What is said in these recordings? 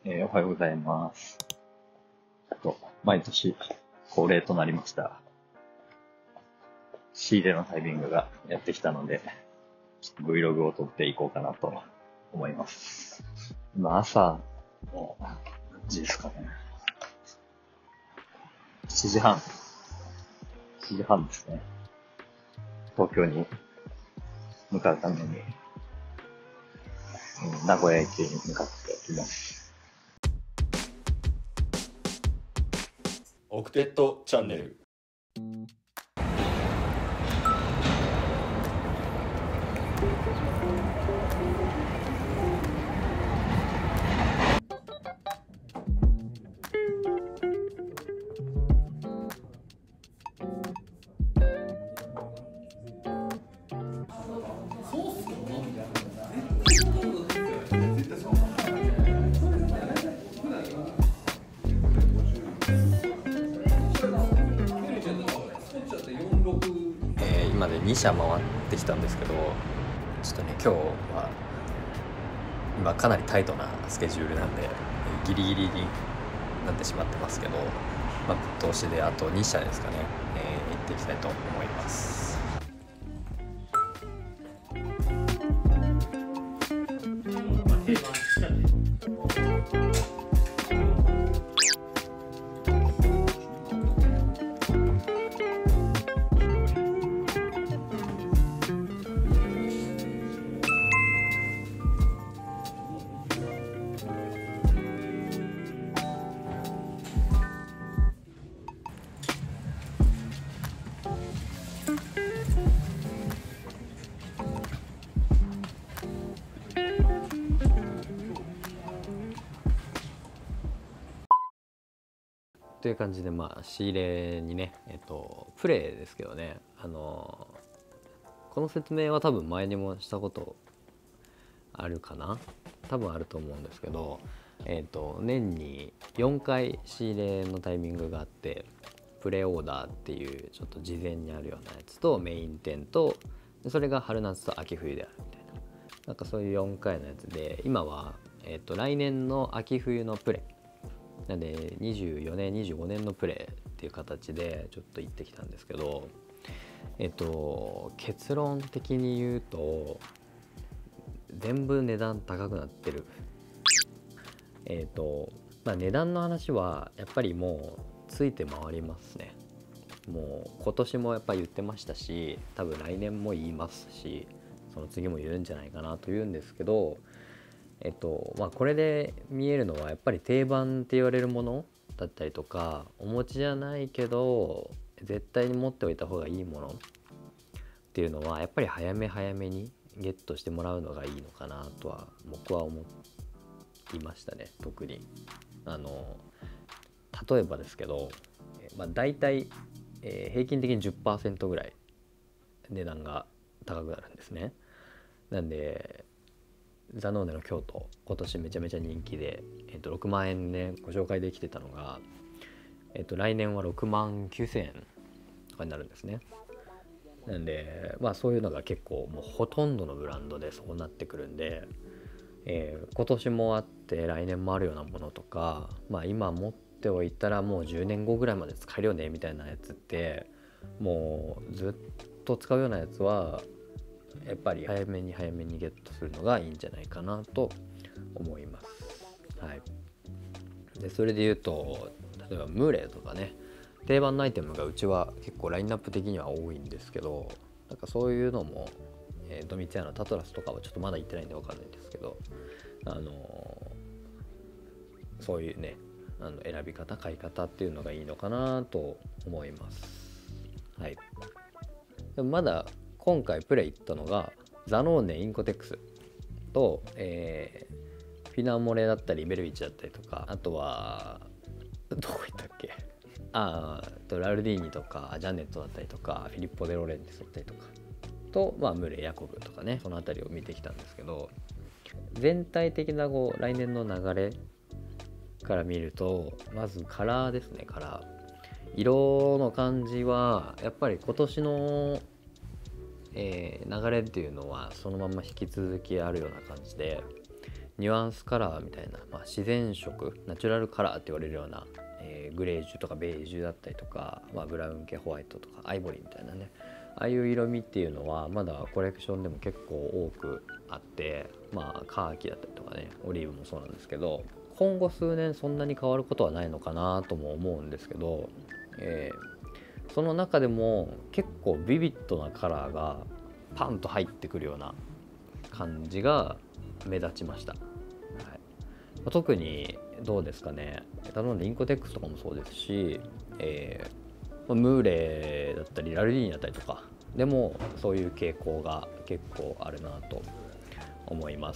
おはようございます。毎年恒例となりました。仕入れのタイミングがやってきたので、Vlog を撮っていこうかなと思います。今朝の何時ですかね。7時半ですね。東京に向かうために、名古屋駅に向かっています。 オクテットチャンネル。今で2社回ってきたんですけど、ちょっとね今日は今かなりタイトなスケジュールなんでギリギリになってしまってますけど、ぶっ通しであと2社ですかね、行っていきたいと思います。という感じで仕入れにね、プレイですけどね、この説明は多分前にもしたことあるかな、多分あると思うんですけど、年に4回仕入れのタイミングがあって、プレオーダーっていうちょっと事前にあるようなやつとメイン店と、それが春夏と秋冬であるみたいな、なんかそういう4回のやつで、今は、来年の秋冬のプレなんで24年25年のプレイっていう形でちょっと行ってきたんですけど、結論的に言うと全部値段高くなってる。値段の話はやっぱりもうついて回りますね。もう今年もやっぱり言ってましたし、多分来年も言いますし、その次も言うんじゃないかなと言うんですけど、これで見えるのはやっぱり定番って言われるものだったりとか、お持ちじゃないけど絶対に持っておいた方がいいものっていうのはやっぱり早めにゲットしてもらうのがいいのかなとは僕は思いましたね。特に例えばですけど、だいたい平均的に 10% ぐらい値段が高くなるんですね。なんでザノーネの京都今年めちゃめちゃ人気で、6万円でご紹介できてたのが、来年は6万9,000円とかになるんですね。なんでそういうのが結構もうほとんどのブランドでそうなってくるんで、今年もあって来年もあるようなものとか、今持っておいたらもう10年後ぐらいまで使えるよねみたいなやつって、もうずっと使うようなやつはやっぱり早めにゲットするのがいいんじゃないかなと思います。はい。でそれで言うと、例えばムーレとかね、定番のアイテムがうちは結構ラインナップ的には多いんですけど、なんかそういうのも、ドミツィアのタトラスとかはちょっとまだ行ってないんで分かんないんですけど、そういうね選び方買い方っていうのがいいのかなと思います。はい。でもまだ今回プレイ行ったのがザノーネインコテックスと、フィナモレだったりベルビッチだったりとか、あとはどこ行ったっけ、ラルディーニとかジャネットだったりとかフィリッポ・デ・ロレンテスだったりとかと、ムレ・ヤコブとかね、その辺りを見てきたんですけど、全体的な来年の流れから見ると、まずカラーですね。カラー色の感じはやっぱり今年の流れっていうのはそのまま引き続きあるような感じで、 ニュアンスカラーみたいな、自然色ナチュラルカラーって言われるような、グレージュとかベージュだったりとか、ブラウン系ホワイトとかアイボリーみたいなね、ああいう色味っていうのはまだコレクションでも結構多くあって、カーキだったりとかね、オリーブもそうなんですけど、今後数年そんなに変わることはないのかなとも思うんですけど、その中でも結構ビビッドなカラーがパンと入ってくるような感じが目立ちました。特にどうですかね、例えばインコテックスとかもそうですし、ムーレだったりラルディーニだったりとかでもそういう傾向が結構あるなと思います。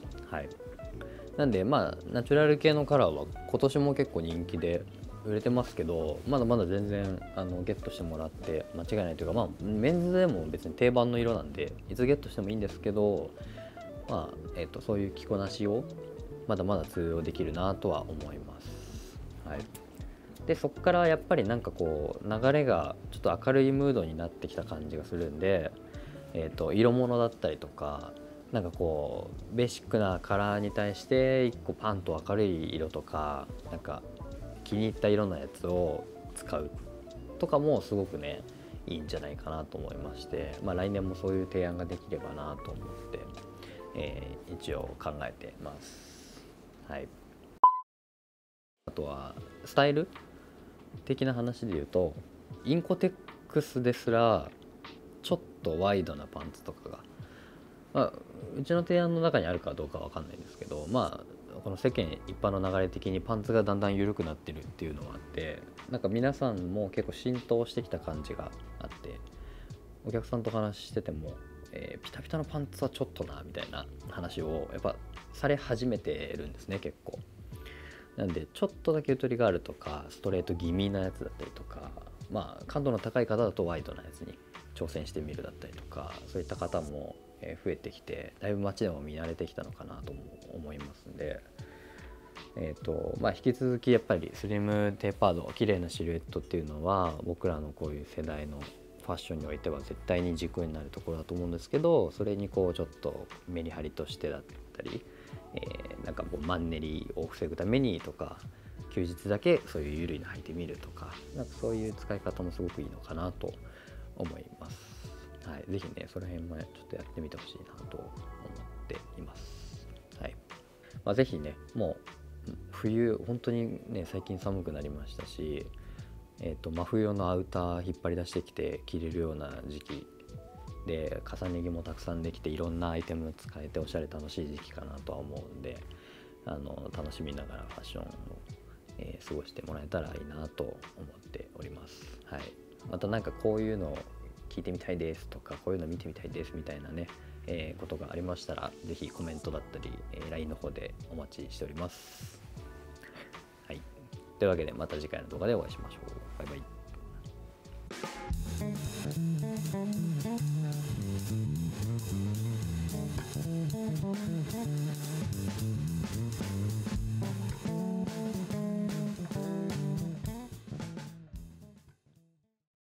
なんでナチュラル系のカラーは今年も結構人気で売れてますけど、まだまだ全然ゲットしてもらって間違いないというか、メンズでも別に定番の色なんでいつゲットしてもいいんですけど、そういう着こなしをまだまだ通用できるなとは思います。でそこからやっぱりなんかこう流れがちょっと明るいムードになってきた感じがするんで、色物だったりとか、なんかこうベーシックなカラーに対して一個パンと明るい色とか、なんか気に入った色のやつを使うとかもすごくねいいんじゃないかなと思いまして、来年もそういう提案ができればなと思って、一応考えてます。あとはスタイル的な話で言うと、インコテックスですらちょっとワイドなパンツとかが、うちの提案の中にあるかどうかわかんないですけど、この世間一般の流れ的にパンツがだんだん緩くなってるっていうのがあって、なんか皆さんも結構浸透してきた感じがあって、お客さんと話してても、ピタピタのパンツはちょっとなみたいな話をやっぱされ始めてるんですね、結構。なんでちょっとだけゆとりがあるとか、ストレート気味なやつだったりとか、感度の高い方だとワイドなやつに挑戦してみるだったりとか、そういった方も増えてきて、だいぶ街でも見慣れてきたのかなとも思いますんで、引き続きやっぱりスリムテーパード、綺麗なシルエットっていうのは僕らのこういう世代のファッションにおいては絶対に軸になるところだと思うんですけど、それにこうちょっとメリハリとしてだったり、なんかこうマンネリを防ぐためにとか、休日だけそういう緩いの履いてみるとか、なんかそういう使い方もすごくいいのかなと思います。ぜひねその辺もちょっとやってみてほしいなと思っています。ぜひね、もう冬本当にね最近寒くなりましたし、真冬用のアウター引っ張り出してきて着れるような時期で、重ね着もたくさんできていろんなアイテム使えておしゃれ楽しい時期かなとは思うんで、楽しみながらファッションを、過ごしてもらえたらいいなと思っております。またなんかこういうの聞いてみたいですとか、こういうの見てみたいですみたいなね、ことがありましたらぜひコメントだったり、LINE の方でお待ちしております。というわけでまた次回の動画でお会いしましょう。